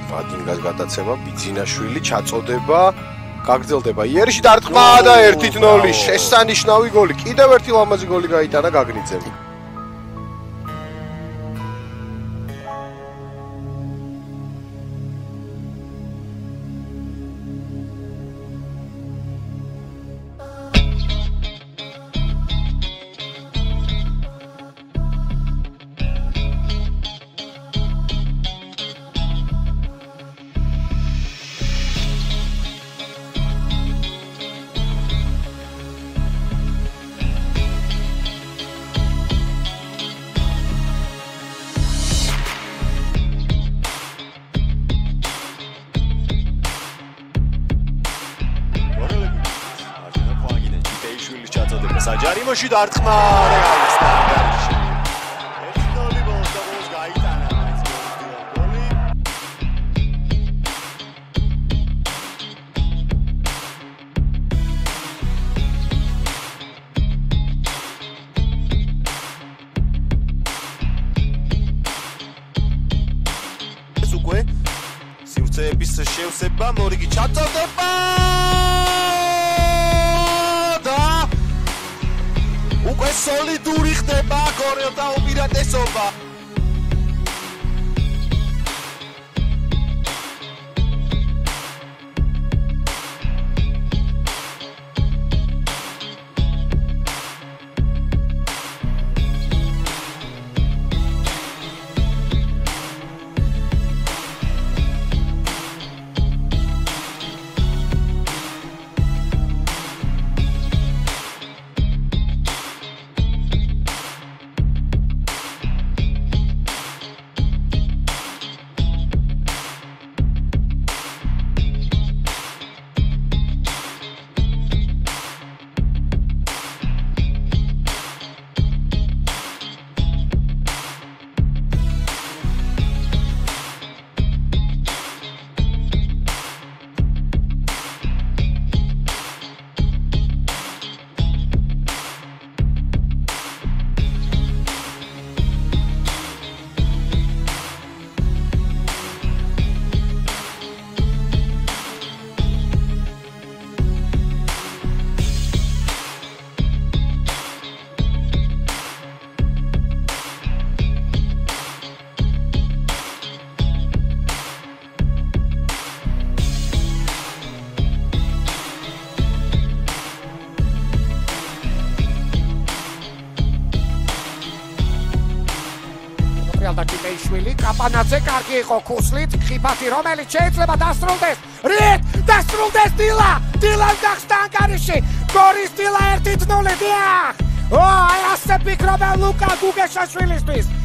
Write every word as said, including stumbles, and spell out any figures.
პადინგას გადაცემა ბიძინაშვილი ჩაწოდება გაგრძელდება იერიში დარტყმა და ერთი ნული შესანიშნავი გოლი კიდევ ერთი ლამაზი გოლი გაიტანა გაგნიძემ საჯარიმოში დარტყმა რეალის სტანდარტში. ერთი ნული გოლს და გოლს გაიტანა მაინც გოლი. ეს უკვე სივრცეების შევსება მორიგი ჩაწოდება. უკვე სოლიდური ხდება გორელთა უპირატესობა. შვილი კაპანაძე კარგი იყო ქუსლით ხიფათი რომელიც შეიძლება დასრულდეს რით დასრულდეს დილა დილა გახსნა ანგარიში გორის დილა ერთი ნული დიახ ო აი ასე ფიქრობენ ლუკა გუგეშაშვილისთვის